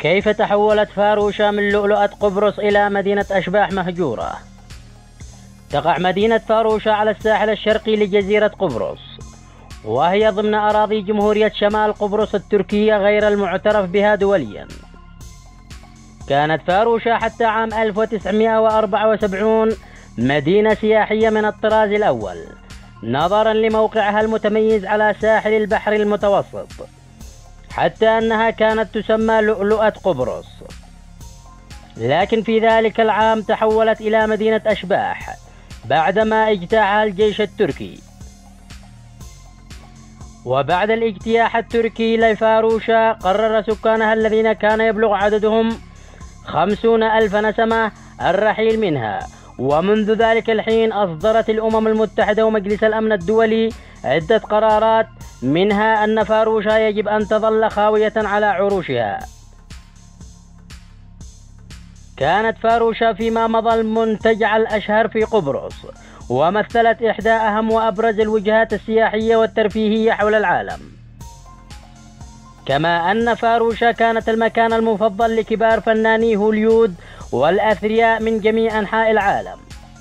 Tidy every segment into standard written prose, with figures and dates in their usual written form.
كيف تحولت فاروشا من لؤلؤة قبرص إلى مدينة أشباح مهجورة؟ تقع مدينة فاروشا على الساحل الشرقي لجزيرة قبرص، وهي ضمن أراضي جمهورية شمال قبرص التركية غير المعترف بها دوليا. كانت فاروشا حتى عام 1974 مدينة سياحية من الطراز الأول، نظرا لموقعها المتميز على ساحل البحر المتوسط، حتى أنها كانت تسمى لؤلؤة قبرص. لكن في ذلك العام تحولت إلى مدينة أشباح بعدما اجتاحها الجيش التركي. وبعد الاجتياح التركي لفاروشا قرر سكانها الذين كان يبلغ عددهم 50,000 نسمة الرحيل منها، ومنذ ذلك الحين أصدرت الأمم المتحدة ومجلس الأمن الدولي عدة قرارات، منها أن فاروشا يجب أن تظل خاوية على عروشها. كانت فاروشا فيما مضى المنتجع الأشهر في قبرص، ومثلت إحدى أهم وأبرز الوجهات السياحية والترفيهية حول العالم، كما أن فاروشا كانت المكان المفضل لكبار فناني هوليود والأثرياء من جميع أنحاء العالم.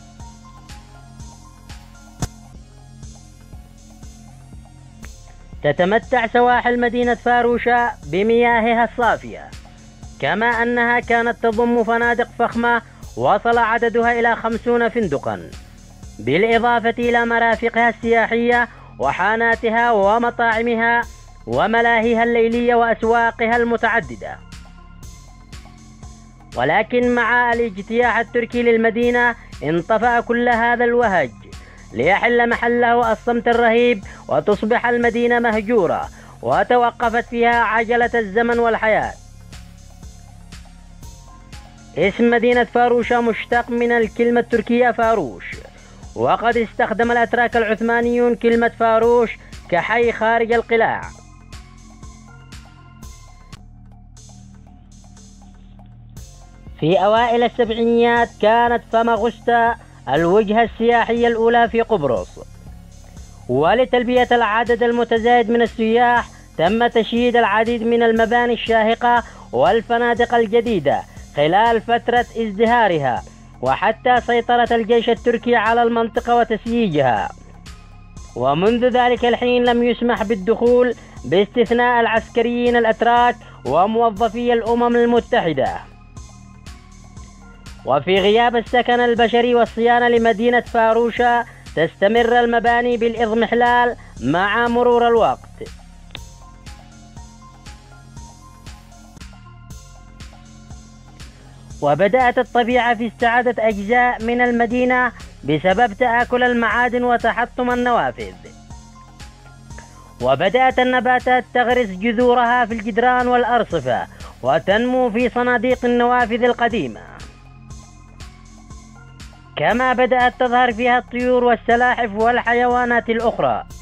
تتمتع سواحل مدينة فاروشا بمياهها الصافية، كما أنها كانت تضم فنادق فخمة وصل عددها إلى 50 فندقا، بالإضافة إلى مرافقها السياحية وحاناتها ومطاعمها وملاهيها الليلية وأسواقها المتعددة. ولكن مع الاجتياح التركي للمدينة انطفأ كل هذا الوهج ليحل محله الصمت الرهيب، وتصبح المدينة مهجورة وتوقفت فيها عجلة الزمن والحياة. اسم مدينة فاروشا مشتق من الكلمة التركية فاروش، وقد استخدم الأتراك العثمانيون كلمة فاروش كحي خارج القلاع. في أوائل السبعينيات كانت فماغوستا الوجهة السياحية الأولى في قبرص، ولتلبية العدد المتزايد من السياح تم تشييد العديد من المباني الشاهقة والفنادق الجديدة خلال فترة ازدهارها، وحتى سيطرة الجيش التركي على المنطقة وتسييجها. ومنذ ذلك الحين لم يسمح بالدخول باستثناء العسكريين الأتراك وموظفي الأمم المتحدة. وفي غياب السكن البشري والصيانة لمدينة فاروشا تستمر المباني بالإضمحلال مع مرور الوقت. وبدأت الطبيعة في استعادة أجزاء من المدينة بسبب تآكل المعادن وتحطم النوافذ، وبدأت النباتات تغرس جذورها في الجدران والأرصفة وتنمو في صناديق النوافذ القديمة، كما بدأت تظهر فيها الطيور والسلاحف والحيوانات الأخرى.